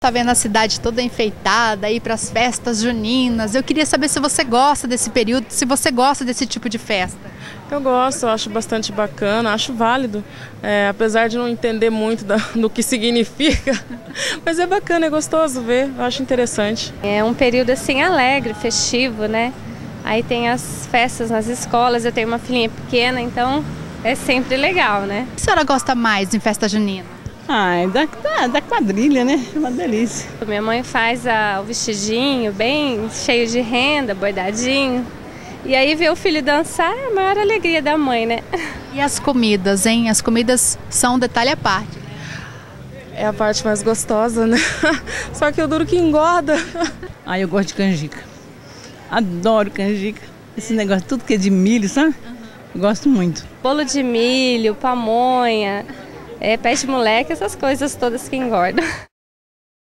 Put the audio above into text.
Tá vendo a cidade toda enfeitada aí para as festas juninas. Eu queria saber se você gosta desse período, se você gosta desse tipo de festa. Eu gosto, eu acho bastante bacana, acho válido, apesar de não entender muito do que significa, mas é bacana, é gostoso ver, eu acho interessante. É um período assim alegre, festivo, né? Aí tem as festas nas escolas, eu tenho uma filhinha pequena, então é sempre legal, né? O que a senhora gosta mais em festa junina? É da quadrilha, né? É uma delícia. Minha mãe faz o vestidinho bem cheio de renda, bordadinho. E aí ver o filho dançar é a maior alegria da mãe, né? E as comidas, hein? As comidas são um detalhe à parte. É a parte mais gostosa, né? Só que eu duro que engorda. Eu gosto de canjica. Adoro canjica. Esse negócio, tudo que é de milho, sabe? Eu gosto muito. Bolo de milho, pamonha, pé de moleque, essas coisas todas que engordam.